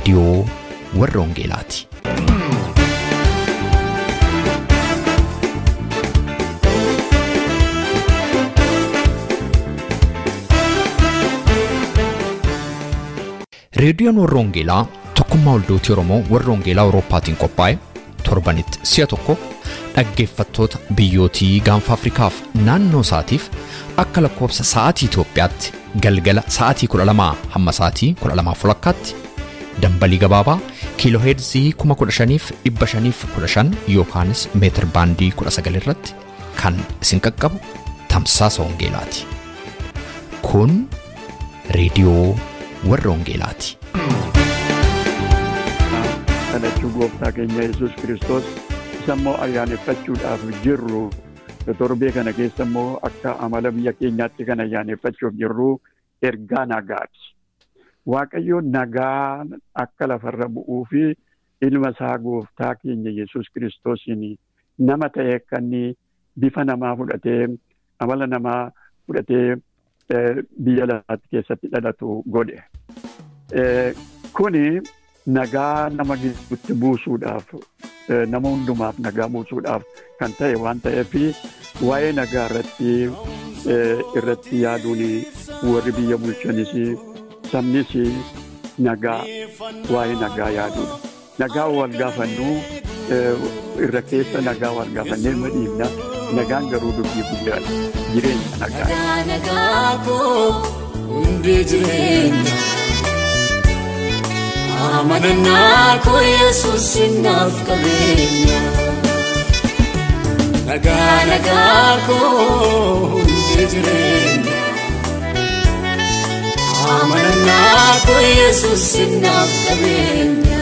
Radio warra Wangeelaati. Reediyoon warra Wangeelaa tokkummaa waldooti Oromoo warra Wangeelaa Awurooppaatiin qophaa'e torbanitti si'a tokko dhaggeeffattoota biyyootii gaanfa Afrikaaf naannoo isaatiif akka lakkoobsa sa'aatii Itoophiyaatti galgala sa'aatii 12 hamma sa'aatii 12:00tti dambalii gabaabaa kiilooheerzii 15,515 yookaanis meetir baandii 19 irratti kan isin qaqqabu tamsaasa Wangeelaati. Kun reediyoo warra Wangeelaati. Kadhachuu gooftaa keenya Yesuus Kiristoos sammoo ayyaaneffachuudhaaf jirru torbee kana keessa immoo akka amala biyya keenyaatti kan ayyaaneffachuuf jirru ergaa nagaati. Waaqayyo nagaa akka lafarra bu'uu fi ilma isaa gooftaa keenya Yesuus Kiristoosiin nama ta'e kan bifa namaa fudhatee amala namaa fudhatee biyya lafaatti keessatti dhalatu godhe. Kuni nagaa nama gidduutti buusuudhaaf nama hundumaaf nagaa buusuudhaaf kan ta'e waan ta'eef waa'ee nagaa irratti yaaduun warri biyya bulchanis sabnis nagaa waa'ee nagaa yaaduudha. Nagaa wal gaafannu irra keessa nagaa wal gaafannee madhiifna. Nagaan garuu dubbii guddaadha. Jireenya nagaa. Nagaa koo hundi jireenya. Amanannaa koo Yesuus naaf qabeenya. Nagaa koo hundi jireenya. Amanannaa koo Yesuus naaf qabeenya.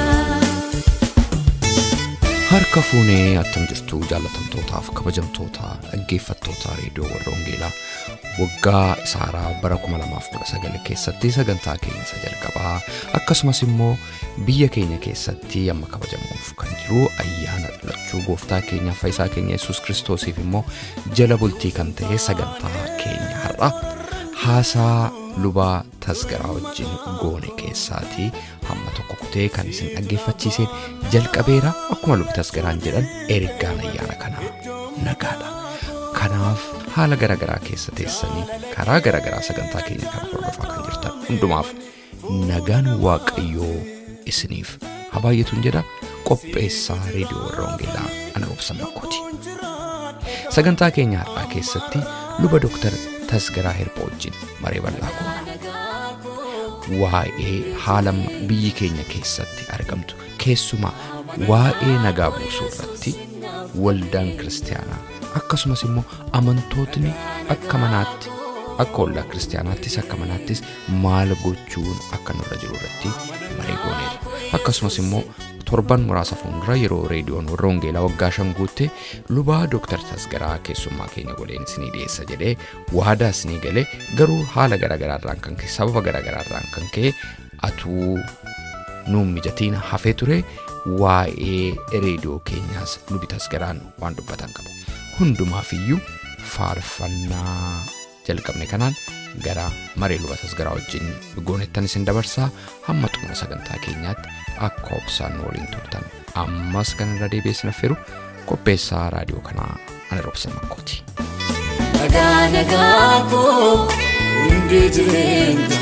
Harka fuunee attam jirtu jaalatamtootaaf kabajamtoota dhaggeeffattoota reediyoo warra Wangeelaa waggaa isaaraa bara 2019 keessatti sagantaa keenya jalqabaa akkasumas immoo biyya keenya keessatti amma kabajamuuf kan jiru ayyaana dhalachuu gooftaa keenya fayyisaa keenya Yesuus Kiristoosiif immoo jala bultii kan ta'e sagantaa keenya har'a haasaa lubaa tasgaraa wajjin goone keessaati hamma tokko kutee kan isin dhaggeeffachiiseen jalqabeera. Akkuma lubi tasgaraan jedhan ergaan ayyaana kanaa nagaadha. Kanaaf haala garagaraa keessa teessanii karaa garagaraa sagantaa keenya kan hordofaa kan jirtan hundumaaf nagaan Waaqayyoo isiniif haa baay'atuun jedha qopheessaa reediyoo warra Wangeelaa ana Roobsan Makkooti. Sagantaa keenya har'aa keessatti luba Dooktar Tasgaraa Hirphoo wajjin maree bal'aa goona. Waa'ee haala biyyi keenya keessatti argamtu keessumaa waa'ee nagaa buusuu irratti waldaan kiristaanaa akkasumas immoo amantootni akka manaatti akka waldaa kiristaanaattis akka manaattis maal gochuun akka nurra jiru irratti maree gooneera. Akkasumas immoo torban muraasa fuuldura yeroo reediyoon warra Wangeelaa waggaa 5 guutte lubaa Dooktar Tasgaraa keessummaa keenya godheen isinii dhiyeessa jedhee waadaa isinii galee garuu haala garagaraarraan kan ka'e sababa garagaraarraan kan ka'e atuu nuun mijatiin hafee ture. Waa'ee reediyoo keenyaas lubi Tasgaraan waan dubbatan qabu. Hundumaafiyyuu faarfannaa jalqabne kanaan gara maree luba Tasgaraa wajjin goonettan isin dabarsaa hamma xumura sagantaa keenyaatti akka obsaan waliin turtan ammas kan irra deebi'eessin affeeru qopheessaa raadiyoo kanaa ana Roobsan Makkooti. Nagaa koo hundi jireenya.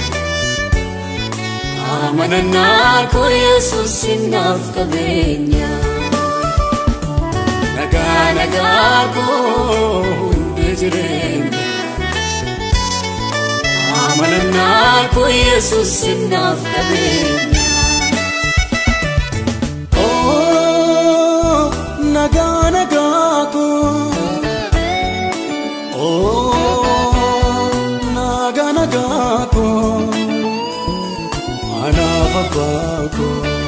Amanannaa koo Yesuus naaf qabeenya. Nagaa koo hundi jireenya. Amanannaa koo Yesuus naaf qabeenya. Oh, nagaa koo. Oh, nagaa koo. Anafabako.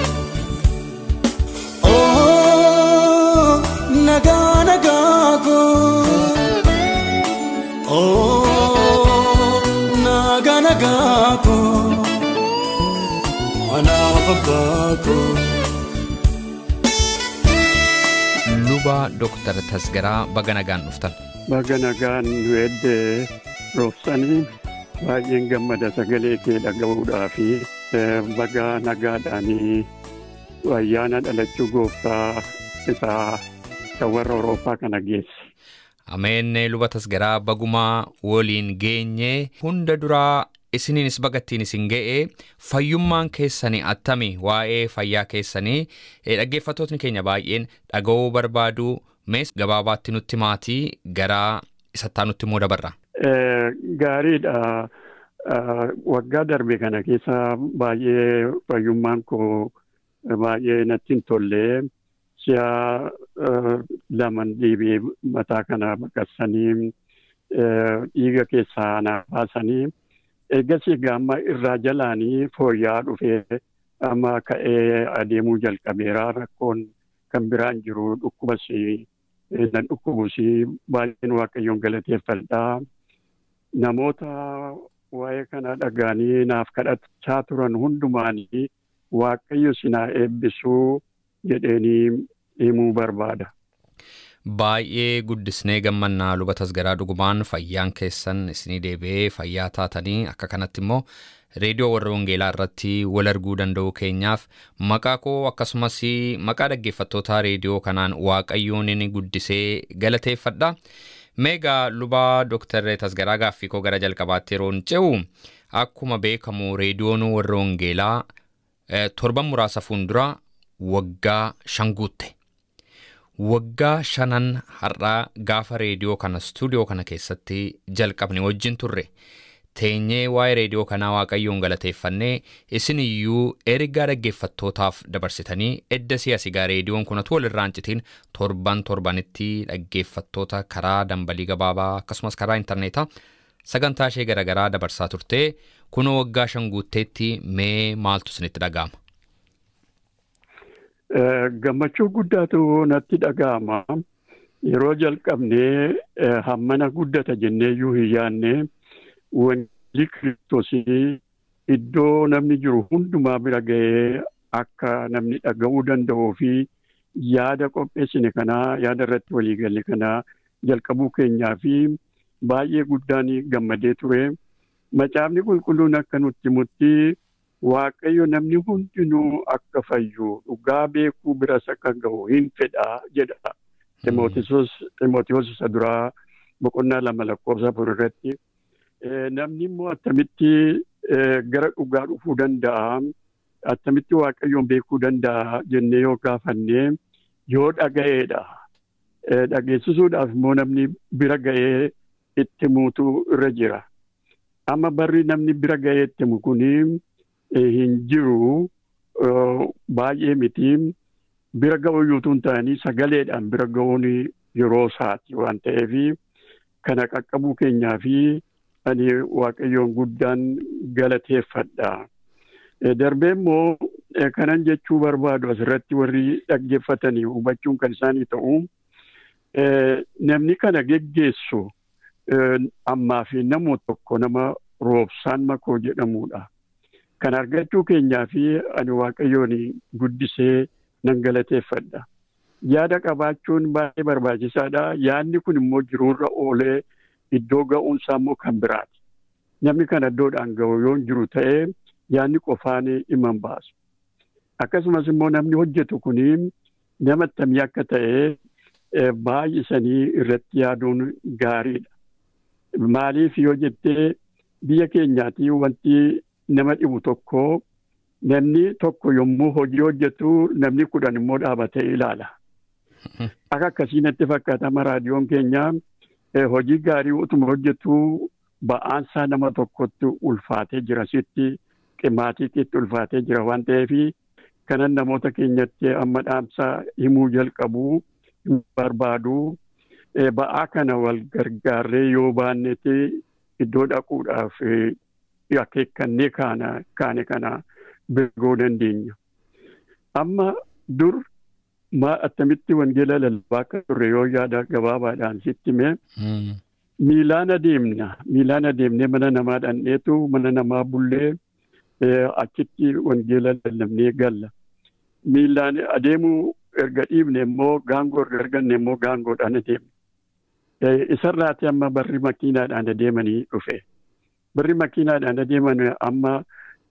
Oh, nagaa ko. Oh, nagaa ko. Anafabako. Luba Dooktar Tasgaraa baga nagaan dhuftan. Baga nagaan nu eddee Roobsanii baay'een gammada sagalee kee dhaga'uudhaa fi baga nagaadhaanii ayyaana dhalachuu gooftaa isaa kan warra Awurooppaa kana geesse. Ameen. Luba Tasgaraa bagumaa waliin geenye hunda duraa isiniinis bagattiin isin ga'e fayyummaan keessanii attami waa'ee fayyaa keessanii dhaggeeffattootni keenya baay'een dhaga'uu barbaadu mees gabaabaatti nutti maatii garaa isattaa nutti immoo dabarra. Gaariidha. Waggaa darbe kana keessa baay'ee fayyummaan koo baay'ee natti hin tolle. Si'a laman dhiibee mataa kana baqassanii dhiiga keessaa na baasanii eegasii gaamma irraa jalaanii fooyya'aa dhufee amma ka'ee adeemuu jalqabeera. Rakkoon kan biraan jiru dhukkubas nan dhukkubus baay'een Waaqayyoon galateeffadhaa. Namoota waa'ee kana dhaga'anii naaf kadhachaa turan hundumaanii Waaqayyo sinaa eebbisuu jedheenii himuu barbaada. Baay'ee guddisnee gammannaa Luba Tasgaraa dhugumaan fayyaan keessan isinii deebi'ee fayyaa taatanii akka kanatti immoo reediyoo warra Wangeelaa irratti wal arguu danda'u keenyaaf maqaa koo akkasumas maqaa dhaggeeffattoota reediyoo kanaan Waaqayyoon inni guddisee galateeffadha. Meegaa Luba Dr. Tasgaraa gaaffii koo gara jalqabaatti yeroo ce'u akkuma beekamu reediyoon warra Wangeelaa torban muraasa fuuldura waggaa 5 guutte. Waggaa 5 har'aa gaafa reediyoo kana stuudiyoo kana keessatti jalqabne wajjin turre. Teenyee waa'ee reediyoo kanaa Waaqayyoon galateeffannee isin iyyuu ergaa dhaggeeffattootaaf dabarsitanii edda siyaasigaa reediyoon kunatu walirraan citiin torbanitti dhaggeeffattoota karaa dambalii gabaabaa akkasumas karaa intarneetaa sagantaa ishee garagaraa dabarsaa turte. Kunoo waggaa 5 guutteetti mee maaltu isinitti dhaga'ama? Gammachuu guddaatu natti dhaga'ama. Yeroo jalqabnee hammana guddata jenneeyyuu hin yaadne wangeelli Kiristoosii iddoo namni jiru hundumaa bira ga'ee akka namni dhaga'uu danda'uu fi yaada qopheessine kanaa yaada irratti waliigalle kanaa jalqabuu keenyaa fi baay'ee guddaan gammadee ture. Macaafni qulqulluun akka nutti himutti Waaqayyo namni hundinuu akka fayyu dhugaa beekuu biras akka ga'u hin fedha jedha. Ximootiyoos isa duraa boqonnaa 2:4 irratti. Namni immoo attamitti gara dhugaa dhufuu danda'a, attamitti Waaqayyoon beekuu danda'a jennee yoo gaafanne yoo dhaga'eedha. Dhageessisuudhaaf immoo namni bira ga'ee itti muutu irra jira. Amma barri namni bira ga'ee itti himu kuni hin jiru baay'ee miti. Bira ga'uu yuutuun ta'anii sagaleedhaan bira ga'uun yeroo isaati waan ta'eef kana qaqqabuu keenyaa fi ani Waaqayyoon guddaan galateeffadha. Darbee immoo kanan jechuu barbaadu asirratti warri dhaggeeffatanii hubachuun kan isaanii ta'u namni kana geggeessu ammaa fi namoota tokko nama Roobsaan Makoo jedhamudha. Kan argachuu keenyaa fi ani Waaqayyoon guddisee nan galateeffadha. Yaada qabaachuun baay'ee barbaachisaadha. Yaadni kun immoo jiruurra oolee iddoo ga'uunsaa immoo kan biraati. Namni kan iddoodhaan ga'u yoo jiru ta'ee yaadni qofaan himan baasu. Akkasumas immoo namni hojjetu kuni nama attamii akka ta'e baay'isanii irratti yaaduun gaariidha. Maaliif yoo jettee biyya keenyaatii wanti nama dhibu tokko namni tokko yommuu hojii hojjetu namni 10 immoo dhaabatee ilaala. Akka akkasii natti fakkaatama raadiyoon keenya hojii gaarii utuma hojjetu ba'aansaa nama tokkotti ulfaatee jira, sitti qimaatiitti ulfaatee jira waan ta'eef kanan namoota keenyatti amma dhaamsa himuu jalqabu barbaadu. Ba'aa kana wal gargaarree yoo baannetti iddoo dhaquudhaaf akeekkannee kaane kana beekuu dandeenya. Amma dur attamitti wangeela lallabaa akka turre yoo yaada gabaabaadhaan sitti hime miilaan adeemnee mana namaa dhandheetu mana namaa bullee achitti wangeela lallabnee galla. Miilaan adeemuu erga dhiibne immoo gaangoo erga arganne immoo gaangoodhaan adeemne. Isarraati amma barri makiinaadhaan adeemanii dhufe. Barri makiinaadhaan adeeman amma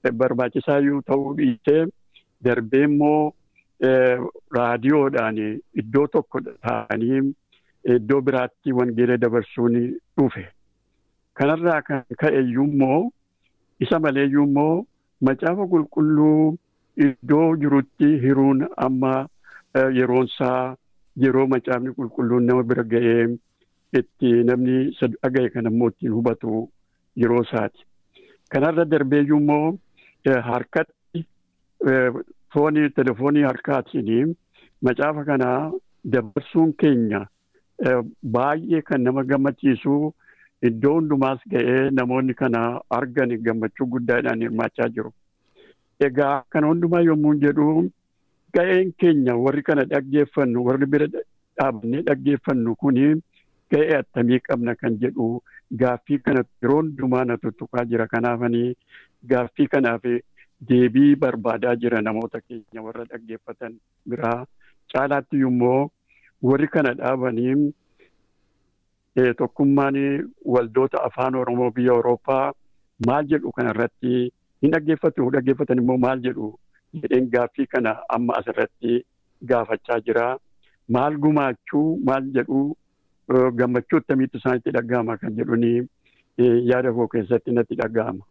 barbaachisaa yoo ta'uu dhiisee darbee immoo raadiyoodhaan iddoo tokko ta'anii iddoo biraatti wangeela dabarsuun dhufe. Kanarraa kan ka'eyyuu immoo isa maleeyyuu immoo macaafa qulqulluu iddoo jirutti hiruun amma yeroonsaa yeroo macaafni qulqulluun nama bira ga'ee itti namni dhaga'e kan immoo ittiin hubatu yeroo isaati. Kanarra darbeeyyuu immoo harkatti telefoonii harkaatiin macaafa kana dabarsuun keenya baay'ee kan nama gammachiisu iddoo hundumaas ga'ee namoonni kana argan gammachuu guddaadhaan hirmaachaa jiru. Egaa kana hundumaa yommuu jedhu ga'een keenya warri kana dhaggeeffannu warri bira dhaabnee dhaggeeffannu kuni ga'ee attamii qabna kan jedhu gaaffii kana yeroo hundumaa na tuttuqaa jira. Kanaafanii gaaffii kanaaf deebii barbaadaa jira namoota keenya warra dhaggeeffatan biraa. Caalaatti immoo warri kana dhaabanii tokkummaan waldoota afaan Oromoo biyya Awurooppaa maal jedhu kanarratti hin dhaggeeffatan immoo maal jedhu jedheen gaaffii kana amma asirratti gaafachaa jira. Maal gumaachuu maal jedhu gammachuu akkamitti isaanitti dhaga'ama kan jedhuni yaada koo keessatti natti dhaga'ama.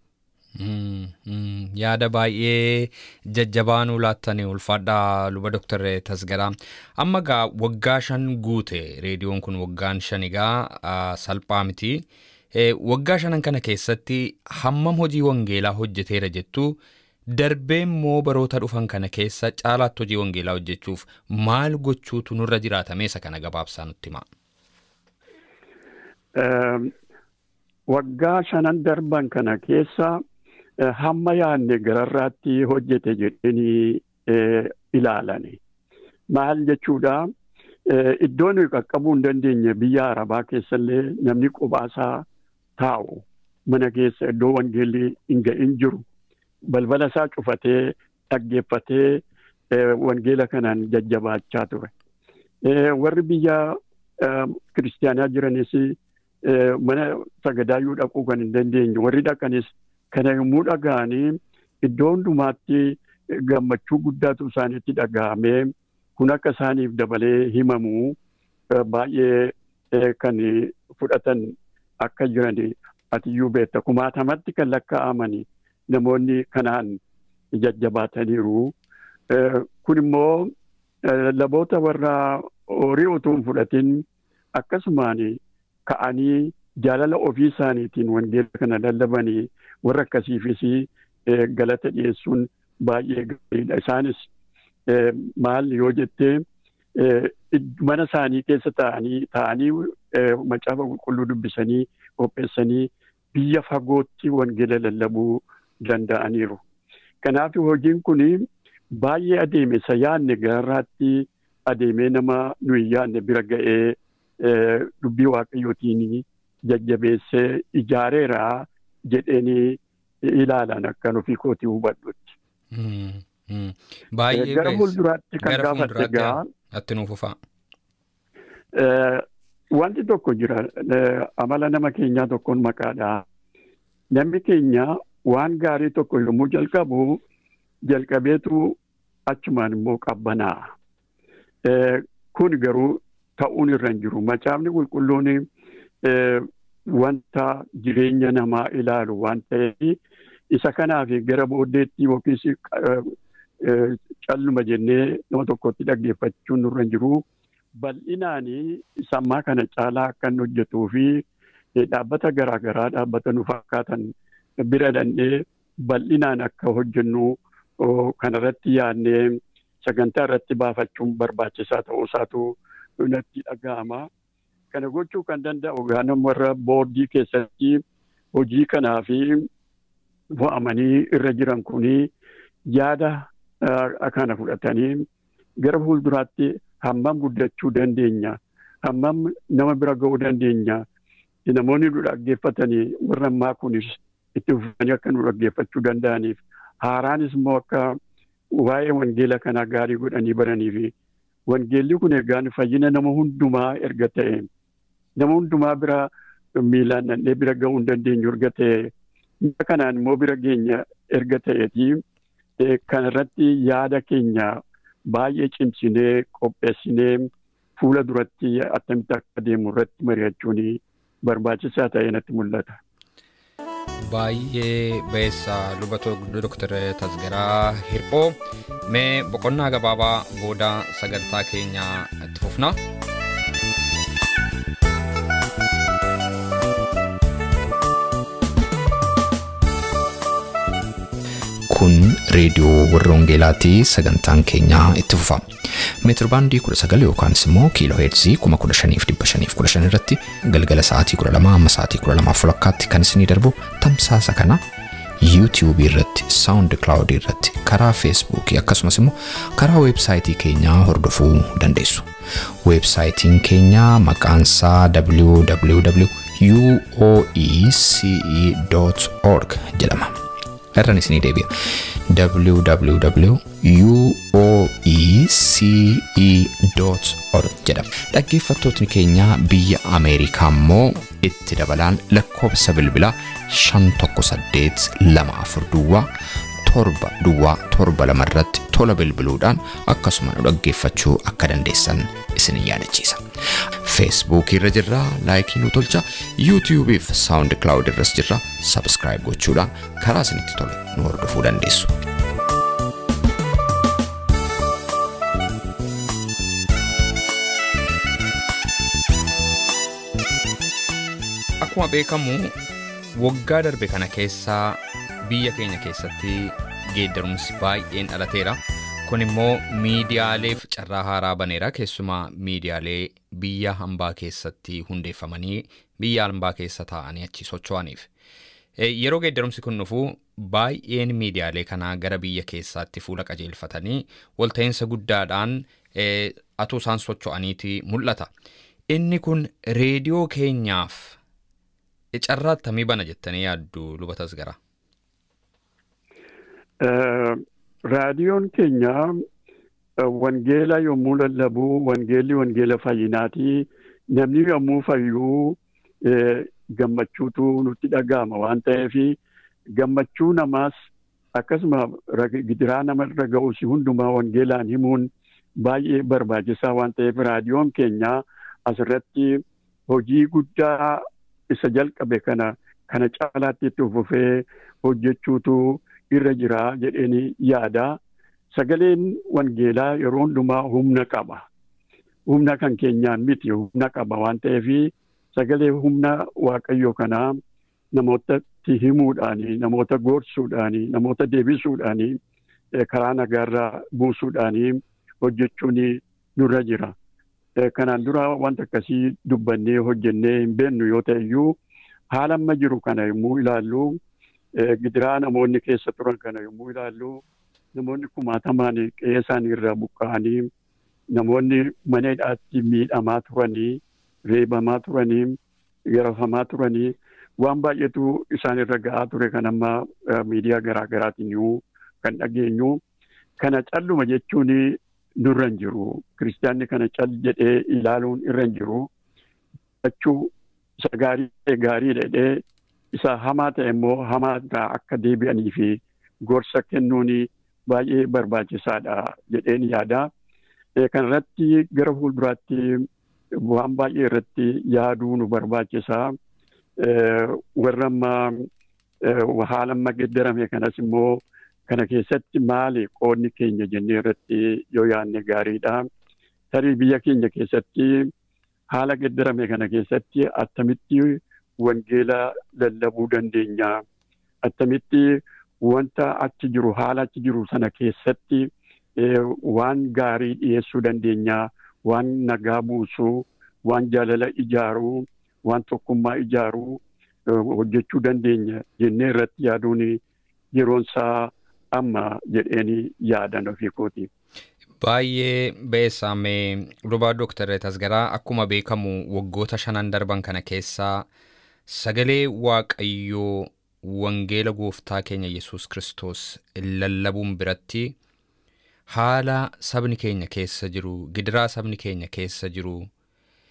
Yaada baay'ee jajjabaa nuu laattanii ulfaadhaa luba Dr. Tasgaraa. Amma gaa waggaa 5 guute reediyoon kun waggaan 5 gaa salphaa miti. Waggaa 5 kana keessatti hammam hojii wangeelaa hojjeteera jettu darbee immoo baroota dhufan kana keessa caalaatti hojii wangeelaa hojjechuuf maal gochuutu nurra jiraatame isa kana gabaabsaa nutti himaa. Waggaa 5 darban kana keessa hamma yaadne gararraatti hojjete jedhanii ilaalani. Maal jechuudha iddoon qaqqabuu hin dandeenye biyya Arabaa keessallee namni qophaa taa'u mana keessa iddoo wangeelli hin ga'in jiru balbala isaa cufatee dhaggeeffatee wangeela kanaan jajjabaachaa ture. Warri biyya kiristaanaa jiranis mana sagadaayuu dhaquu kan hin dandeenye warri dhaqanis kana yommuu dhaga'anii iddoo hundumaatti gammachuu guddaatu isaaniitti dhaga'amee kun akka isaaniif dabalee himamu baay'ee kan fudhatan akka jiran atiyyuu beekta. Kumaatamatti kan lakkaa'amani namoonni kanaan jajjabaataniiru. Kun immoo laboota warra horii utuu hin fudhatin akkasumaan ka'anii jaalala ofii isaaniitiin wangeela kana lallabanii warra akkasiifis galata dhiyeessuun baay'ee gaariidha. Isaanis maal yoo jettee mana isaanii keessa taa'anii macaafa qulqulluu dubbisanii qopheessanii biyya fagootti wangeela lallabuu danda'aniiru. Kanaaf hojiin kun baay'ee adeeme isa yaadne gararraatti adeemee nama nuyi yaadne bira ga'ee dubbii waaqayyootiin jajjabeessee ijaareera jedheenii ilaalan akkan ofii kootii hubadhutti. Baay'ee gara fuulduraatti kan gaafatte gaa atti nuuf ufaa. Wanti tokko jira amala nama keenyaa tokkoon maqaadha. Namni keenya waan gaarii tokko yommuu jalqabeetu achumaan immoo qabbanaa. Kun garuu ta'uun irra hin jiru. Macaafni qulqulluun wanta jireenya namaa ilaalu waan ta'eef isa kanaaf gara booddeetti yookiis calluma jennee nama tokkotti dhaggeeffachuun nurra hin jiru. Bal'inaan sammaa kana caalaa akkan hojjetuu fi dhaabbata garaagaraa dhaabbata nu fakkaatan bira dandee bal'inaan akka hojjennu kanarratti yaadnee sagantaa irratti baafachuun barbaachisaa ta'uu isaatu natti dhaga'ama. Kana gochuu kan danda'u nama warra boordii keessatti hojii kanaaf bu'amanii irra jiran kuni yaada kana fudhatanii gara fuulduraatti hammam guddachuu dandeenya, hammam nama bira ga'uu dandeenya. Namoonni nu dhaggeeffatanii warra ammaa kunis itti fufanii akka nu dhaggeeffachuu danda'aniif haaraanis immoo akka waa'ee wangeela kanaa gaarii godhanii baraniif wangeelli kun ergaan fayyina nama hundumaa erga ta'e nama hundumaa bira miilaan dhannee bira ga'uu hin dandeenyu erga ta'e kanaan immoo bira geenya erga ta'eetii kanarratti yaada keenya baay'ee cimsinee qopheessinee fuula duratti attamitti akka deemu irratti mari'achuun barbaachisaa ta'ee natti mul'ata. Baay'ee beessa lubatoo Dr. Tasgaraa Hirphoo mee boqonnaa gabaabaa booda sagantaa keenya itti fufna. Kun reediyoo warra Wangeelaatii sagantaan keenya itti fufa. Meetir baandii 19 yookaan immoo kiiloo heerzii 15,515 irratti galgala sa'aatii 12 amma sa'aatii 12:00 kan isinii darbu tamsaasa kana YouTube irratti, SoundCloud irratti, karaa Facebook akkasumas immoo karaa websaayitii keenyaa hordofuu dandeessu. Websaayitiin keenya maqaan isaa www.uoece.org jedhama. Irraan isinii deebi'a. www.uoece.org jedhama. Dhaggeeffattootni keenya biyya Ameerikaa immoo itti dabalaan lakkoofsa bilbilaa 51324 irratti tola bilbiluudhaan akkasuma nu dhaggeeffachuu akka dandeessan isin yaadachiisa. Facebook irra jirra, laayikii nu tolcha, YouTube fi SoundCloud irras jirra, subscribe gochuudhaan karaa isinitti tole nu hordofuu dandeessu. Akkuma beekamu waggaa darbe kana keessaa biyya keenya keessatti geeddarumsi baay'een dhalateera. Kun immoo miidiyaaleef carraa haaraa baneera. Keessumaa miidiyaalee biyya hambaa keessatti hundeeffamanii biyya hambaa keessa taa'anii achi socho'aniif. Yeroo geeddarumsi kun dhufu baay'een miidiyaalee kanaa gara biyya keessaatti fuula qajeelfatanii walta'iinsa guddaadhaan atuu isaan socho'aniiti mul'ata. Inni kun reediyoo keenyaaf carraa akkamii bana jettanii yaaddu luba Tasgaraa? Raadiyoon keenya wangeela yommuu lallabu wangeela fayyinaati. Namni yommuu fayyuu gammachuutu nutti dhaga'ama waan ta'eef gammachuu namaas akkasuma gidiraa namarra ga'us hundumaa wangeelaan himuun baay'ee barbaachisaa waan ta'eef raadiyoon keenya asirratti hojii guddaa isa jalqabe kana caalaatti itti fufee hojjechuutu irra jira jedheen yaada. Sagaleen wangeelaa yeroo hundumaa humna qaba. Humna kan keenyaan miti, humna qaba waan ta'eef sagalee humna Waaqayyoo kanaa namootatti himuudhaani, namoota gorsuudhaani, namoota deebisuudhaani, karaa nagaarraa buusuudhaani hojjechuun nurra jira. Kanaan dura wanta akkasii dubbannee hojjennee hin beeknu yoo ta'eyyuu haala amma jiru kana yommuu ilaallu gidiraa namoonni keessa turan kana yommuu ilaallu namoonni kumaatamaan qe'ee isaanii irraa buqqa'anii namoonni mana hidhaatti miidhamaa turanii, reebamaa turanii, garafamaa turanii waan baay'eetu isaan irra ga'aa ture kan amma miidiyaa garaa garaatiin kan dhageenyu. Kana calluma jechuun nurra hin jiru. Kiristaanni kana cal jedhee ilaaluun irra hin jiru. Jechuu isa gaarii jedhee isa hamaa ta'e immoo hamaa irraa akka deebi'anii fi gorsa kennuun baay'ee barbaachisaadha jedheen yaada. Kanarratti gara fuulduraatti waan baay'ee irratti yaaduu nu barbaachisa. Warra ammaa haala amma geddarame kanas immoo kana keessatti maali qoodni keenya jennee irratti yoo yaadne gaariidha. Tarii biyya keenya keessatti haala geddarame kana keessatti attamitti wangeela lallabuu dandeenya, attamitti wanta achi jiru haala achi jiru sana keessatti waan gaarii dhiyeessuu dandeenya, waan nagaa buusuu, waan jaalala ijaaruu, waan tokkummaa ijaaruu hojjechuu dandeenya jennee irratti yaaduun yeroonsaa amma jedheeni yaadan ofii kooti. Baay'ee beesamee luba Dr. Tasgaraa akkuma beekamu waggoota 5 darban kana keessaa sagalee Waaqayyoo wangeela gooftaa keenya Yesuus Kiristoos lallabuun biratti haala sabni keenya keessa jiru, gidiraa sabni keenya keessa jiru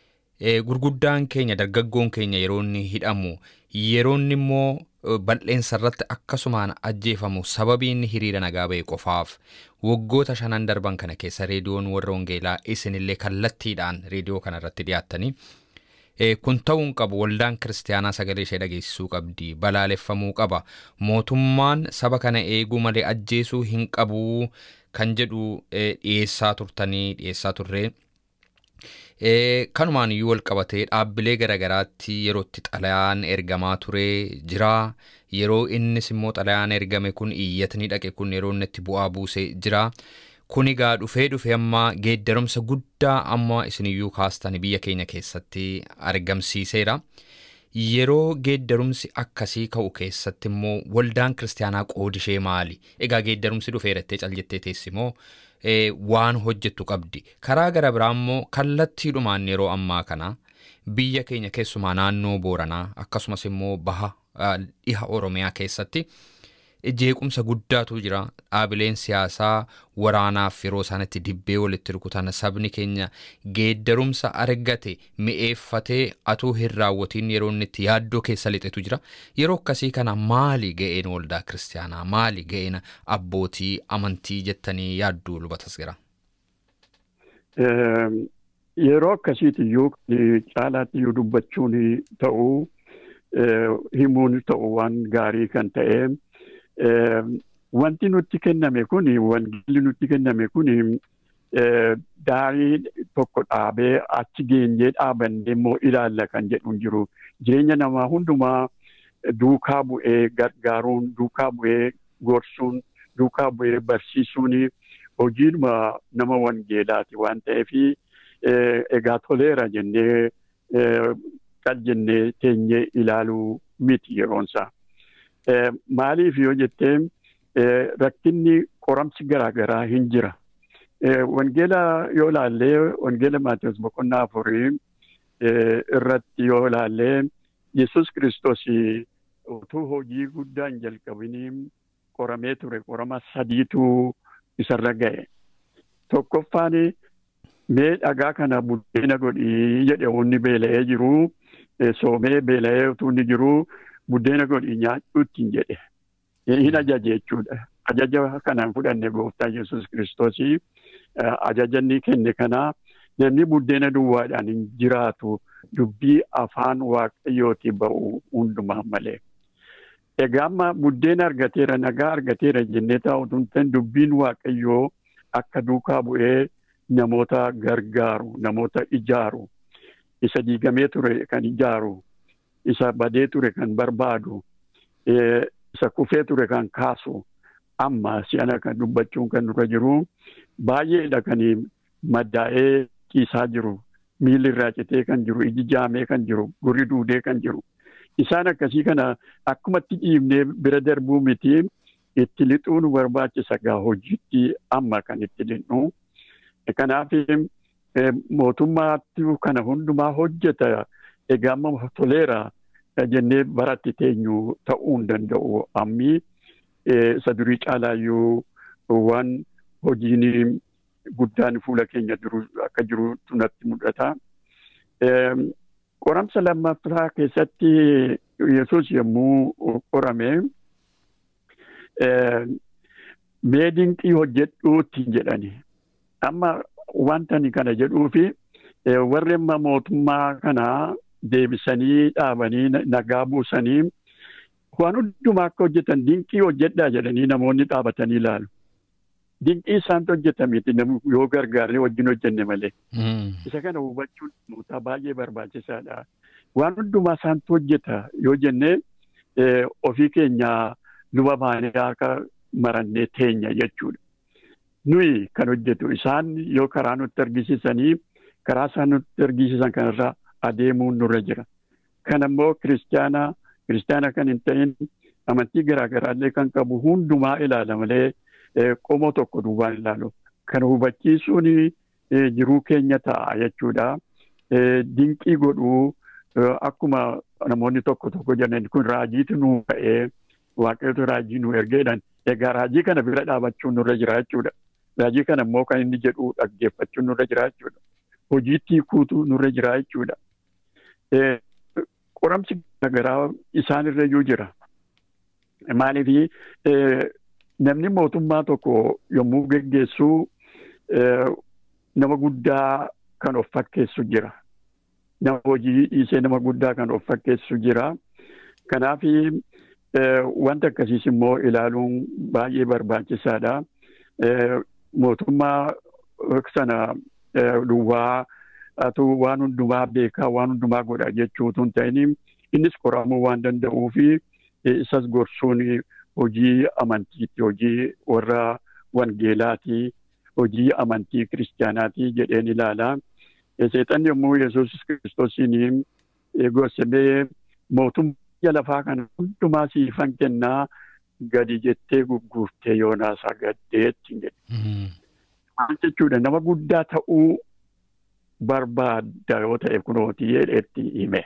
gurguddaan keenya dargaggoon keenya yeroonni hidhamu yeroonni immoo bal'eensa irratti akkasumaan ajjeefamu sababiin hiriira nagaa ba'e qofaaf waggoota 5 darban kana keessa reediyoon warra wangeelaa isinillee kallattiidhaan reediyoo kana irratti dhiyaattanii kun ta'uun qabu waldaan kiristaanaa sagalee ishee dhageessisuu qabdi balaaleffamuu qaba mootummaan saba kana eeguu malee ajjeesuu hin qabu kan jedhu dhiyeessaa turree kanumaan iyyuu wal qabatee dhaabbilee garagaraatti yerootti xalayaan ergamaa ture jira yeroo innis immoo xalayaan ergame kun iyyatni dhaqe kun yeroo inni itti bu'aa buusee jira kun egaa dhufee amma geeddarumsa guddaa amma isiniyyuu kaastan biyya keenya keessatti argamsiiseera yeroo geeddarumsi akkasii ka'u keessatti immoo waldaan kiristaanaa qoodishee maali egaa geeddarumsi dhufeerattee caljettee teessimoo waan hojjettu qabdi karaa gara biraa immoo kallattiidhumaan yeroo ammaa kana biyya keenya keessumaa naannoo Booranaa akkasumas immoo baha dhiha Oromiyaa keessatti jeequmsa guddaatu jira dhaabileen siyaasaa waraanaaf yeroo isaanitti dibbee walitti rukutan sabni keenya geeddarumsa argate mi'eeffatee atuu hin raawwatiin yeroo inni itti yaaddoo keessa lixetu jira yeroo akkasii kana maali ga'een waldaa kiristaanaa maali ga'een abbootii amantii jettanii yaadduu lubatas gara yeroo akkasiitti iyyuu caalaatti iyyuu dubbachuun ta'uu himuun ta'uu waan gaarii kan ta'e wanti nutti kenname kun wangeelli nutti kenname kun daarii tokko dhaabee achi geenyee dhaabannee immoo ilaalla kan jedhu jiru jireenya namaa hundumaa duukaa bu'ee gargaaruun duukaa bu'ee gorsuun duukaa bu'ee barsiisuun hojiidhuma nama wangeelaati waan ta'eef egaa toleera jennee qaljennee teenyee ilaaluu miti yeroonsaa. Maaliif yoo jettee rakkinni qoramsi garaagaraa hin jira. Wangeela yoo ilaallee wangeela Maatewos boqonnaa 4 irratti yoo ilaallee Yesuus Kiristoos utuu hojii guddaa hin jalqabiniin qoramee ture qorama 3tu isarra ga'e. Tokkoffaan mee dhagaa kana buddeena godhii jedhe wanni beela'ee jiru soomee beela'ee utuu inni jiru buddeena godhii nyaachuutti hin jedhe. Hin ajaje jechuudha. Ajaja kanaan fudhanne gooftaa Yesuus Kiristoos ajajanni kenne kana namni buddeena duwwaadhaan hin jiraatu dubbii afaan waaqayyooti ba'u hundumaa malee. Egaa amma buddeena argateera nagaa argateera jennee taa'utu dubbiin waaqayyoo akka duukaa bu'ee namoota gargaaru namoota ijaaru isa diigamee ture kan ijaaru isa badee ture kan barbaadu isa kufee ture kan kaasu amma si'ana kan dubbachuun kan nurra jiru baay'eedha kan maddaa'ee kiisaa jiru miilli irraa citee kan jiru iji jaamee kan jiru gurri duudee kan jiru isaan akkasii kana akkumatti dhiibnee bira darbuu miti itti lixuun barbaachisa gaa hojiitti amma kan itti lixnu. Kanaaf mootummaatti kana hundumaa hojjeta egaa amma toleera jennee baratti teenyu ta'uu hin danda'u ammi isa durii caalaayyuu waan hojiin guddaan fuula keenya duru akka jirutu natti mul'ata. Qoramsa lammaffaa keessatti Yesuus yommuu qorame mee dinqii hojjedhuutti jedhani. Amma wanta ni kana jedhuufi warri amma mootummaa kana deebisanii dhaabanii nagaa buusanii waan hundumaa akka hojjetan dinqii hojjedhaa jedhanii namoonni dhaabatanii ilaalu. Dinqii isaantu hojjetamiti yoo gargaaree wajjin hojjenne malee. Isa kana hubachuun namoota baay'ee barbaachisaadha. Waan hundumaa isaantu hojjeta yoo jenne ofii keenya luba baanee akka marannee teenya jechuudha. Nuyi kan hojjetu isaan yoo karaa nutti argisiisanii karaa isaan nutti argisiisan kanarraa adeemuun nurra jira. Kan ammoo kiristaana kan hin ta'in amantii garaagaraallee kan qabu hundumaa ilaala malee qomoo tokko duwwaan ilaalu. Kan hubachiisuun jiruu keenya ta'a jechuudha. Dinqii godhuu akkuma namoonni tokko jedhan kun raajiitu nuu ka'ee waaqayyotu raajii nuu ergeedhaan egaa raajii kana bira dhaabachuun nurra jira jechuudha. Raajii kana immoo kan inni jedhu dhaggeeffachuun nurra jira jechuudha. Hojiitti hiikuutu nurra jira jechuudha. Qoramsi garaagaraa isaanirra iyyuu jira. Maaliif namni mootummaa tokko yommuu geggeessu nama guddaa kan of fakkeessu jira. Nama hojii dhiisee nama guddaa kan of fakkeessu jira. Kanaaf wanta akkasiis immoo ilaaluun baay'ee barbaachisaadha. Mootummaa sana duwwaa waan hundumaa beekaa waan hundumaa godha jechuutu hin ta'in innis qoramuu waan danda'uuf isas gorsuun hojii amantiitti, hojii warra wangeelaati, hojii amantii kiristaanaati jedheen ilaala. Seexanni yommuu Yesuus Kiristoosiin gorsamee mootummaa lafaa kana hundumaa siifan kennaa gadi jettee gugguuftee Yoonaas agaddeetti jedhe. Maal jechuudha nama guddaa ta'uu barbaadda yoo ta'e kunooti jedheetti hime.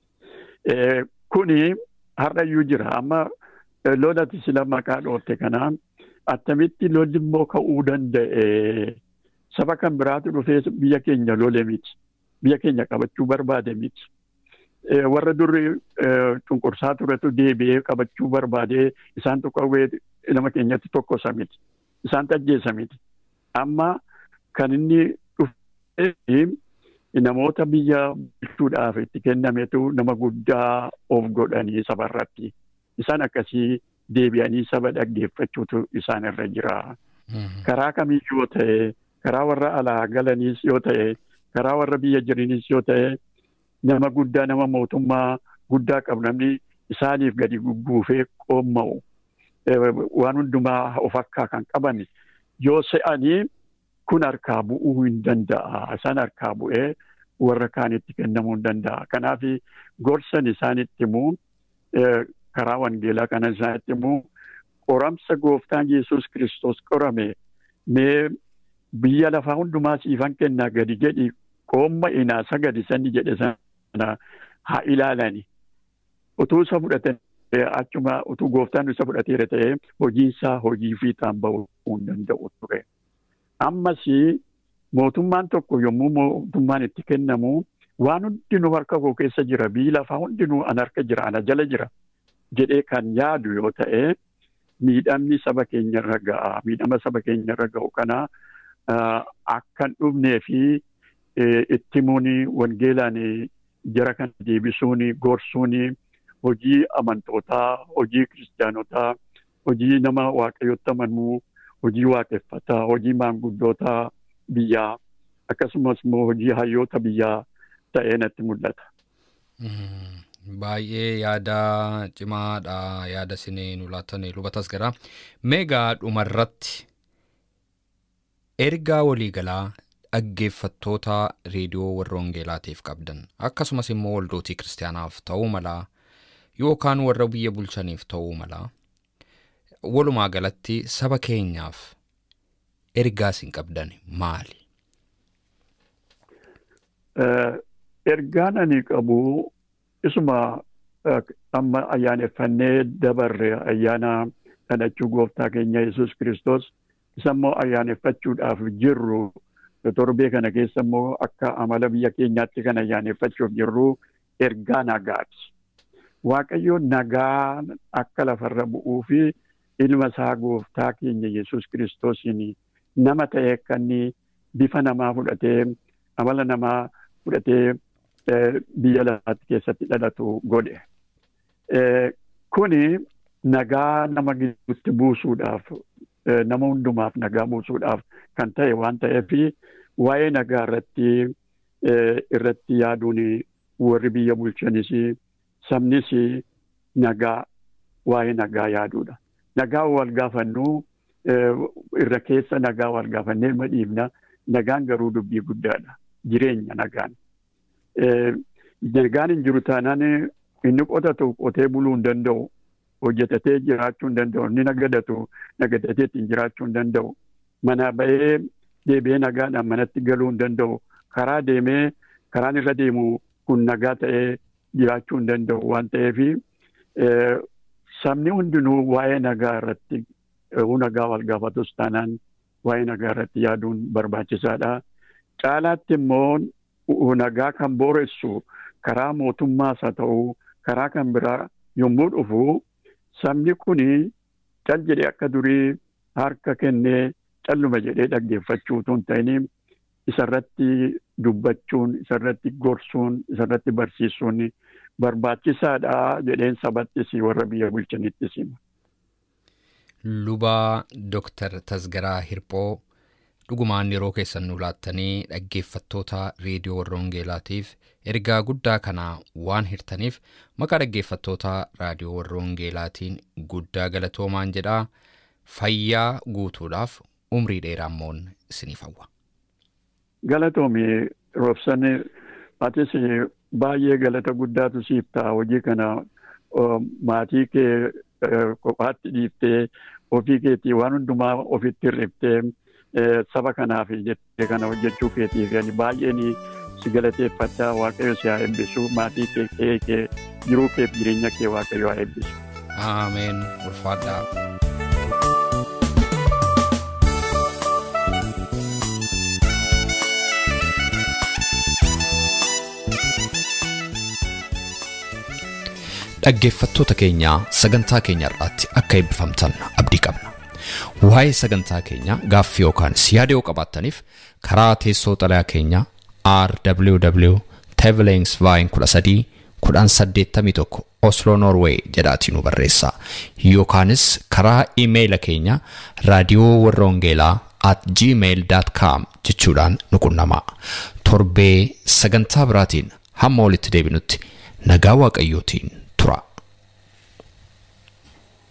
Kuni har'ayyuu jira. Amma lolati sila maqaa dhootte kana attamitti lolli immoo ka'uu danda'e. Saba kan biraatu dhufee biyya keenya lole miti. Biyya keenya qabachuu barbaade miti. Warra durri cunqursaa turetu deebi'ee qabachuu barbaade isaan tokko nama keenyatti tokkosa miti. Isaan ajjeesa miti. Amma kan inni dhufee namoota biyya bulchuudhaaf itti kennametu nama guddaa of godhanii sabarratti. Isaan akkasii deebi'anii saba dhaggeeffachuutu isaan irra jira. Karaa kamiyyuu yoo ta'e, karaa warra alaa galaniis yoo ta'e, karaa warra biyya jiraniis yoo ta'e, nama guddaa nama mootummaa guddaa qabu namni isaaniif gadi gugguufee qoomma'u waan hundumaa of akka kan qaban yoo se'anii kun harkaa bu'uu hin danda'a. Isaan harkaa bu'ee warra kaanitti kennamuu hin danda'a. Kanaaf gorsan isaanitti immoo karaa wangeelaa kana isaanitti immoo qoramsa gooftaan Yesuus Kiristoos qorame mee biyya lafaa hundumaa siifan kennaa gadi jedhi qoomma inaasa gadi sanni jedhe sana haa ilaalani. Utuu isa fudhatan achuma utuu gooftaan isa fudhateera ta'ee hojiinsaa hojii fiixaan bahuu hin danda'u ture. Ammas mootummaan tokko yommuu mootummaan itti kennamu waan hundinuu harka koo keessa jira, biyyi lafaa hundinuu an harka jira, ana jala jira jedhee kan yaadu yoo ta'e miidhamni saba keenyarra ga'a. Miidhama saba keenyarra ga'u kana akkan dhufnee fi itti muuni wangeelaan jara kana deebisuuni, gorsuuni, hojii amantootaa, hojii kiristaanotaa, hojii nama waaqayyotti amanuu, hojii waaqeffataa, hojii maanguddootaa biyyaa akkasumas immoo hojii hayyoota biyyaa ta'ee natti mul'ata. Baay'ee yaada cimaadha. Yaada isinii nu laatan lubatas gara meegaa dhumarratti ergaa waliigalaa dhaggeeffattoota reediyoo warra wangeelaatiif qabdan akkasumas immoo waldootii kiristaanaaf ta'uu mala yookaan warra biyya bulchaniif ta'uu mala walumaa galatti saba keenyaaf ergaa isin qabdan maali? Ergaan ani qabu isuma amma ayyaaneffannee dabarre ayyaana kadhachuu gooftaa keenya Yesuus Kiristoos isa immoo ayyaaneffachuudhaaf jirru torbee kana keessa immoo akka amala biyya keenyaatti kan ayyaaneffachuuf jirru ergaa nagaati. Waaqayyo nagaa akka lafarra bu'uu fi ilma isaa gooftaa keenya Yesuus Kiristoosiin nama ta'ee kan bifa namaa fudhatee amala namaa fudhatee biyya lafaatti keessatti dhalatu godhe. Kuni nagaa nama gidduutti buusuudhaaf nama hundumaaf nagaa buusuudhaaf kan ta'e waan ta'eef waa'ee nagaa irratti yaaduun warri biyya bulchanis sabnis nagaa waa'ee nagaa yaaduudha. Nagaa wal gaafannu irra keessa nagaa wal gaafannee madhiifna. Nagaan garuu dubbii guddaadha. Jireenya nagaan. Nagaan hin jiru taanaan inni qotatu qotee buluu hin danda'u. Hojjetatee jiraachuu hin danda'u. Inni nagadatu nagadatee ittiin jiraachuu hin danda'u. Mana ba'ee deebi'ee nagaadhaan manatti galuu hin danda'u. Karaa deemee karaan irra deemu kun nagaa ta'ee jiraachuu hin danda'u waan ta'eef sabni hundinuu waa'ee nagaa irratti nagaa wal gaafatus taanaan waa'ee nagaa irratti yaaduun barbaachisaadha. Caalaatti immoo nagaa kan booressu karaa mootummaas haa ta'u karaa kan biraa yommuu dhufu sabni kuni cal jedhee akka durii harka kennee calluma jedhee dhaggeeffachuu utuu hin ta'in isarratti dubbachuun, isarratti gorsuun, isarratti barsiisuun barbaachisaadha jedheen sabattis warra biyya bulchanittis hima. Lubaa Dr. Tasgaraa Hirphoo dhugumaan yeroo keessan nu laattanii dhaggeeffattoota reediyoo warra Wangeelaatiif ergaa guddaa kana waan hirtaniif maqaa dhaggeeffattoota raadiyoo warra Wangeelaatiin guddaa galatoomaan jedhaa. Fayyaa guutuudhaaf umrii dheeraa immoo isiniif hawwa. Galatoomii Roobsan atis baay'ee galata guddaatu siif ta'a hojii kana maatii kee kophaatti dhiiftee ofii keetii waan hundumaa ofitti hir'iftee saba kanaaf jettee kana hojjechuu keetiif baay'een si galateeffadha. Waaqayyo si haa eebbisu, maatii kee jiruu kee fi jireenya kee Waaqayyo haa eebbisu. Ameen. Ulfaadhaa. Dhaggeeffattoota keenya sagantaa keenya irratti akka eebbifamtan abdii qabna. Waa'ee sagantaa keenya gaaffii yookaan yaada yoo qabaattaniif karaa teessoo xalayaa keenya rwv@tevelingsvine13 Oslo Norway jedhaatiin nu barreessaa yookaanis karaa iimeeyila keenya radiowarrawangeelaa@gmail.com jechuudhaan nu qunnamaa. Torbee sagantaa biraatiin hamma walitti deebinutti nagaa Waaqayyootiin tura.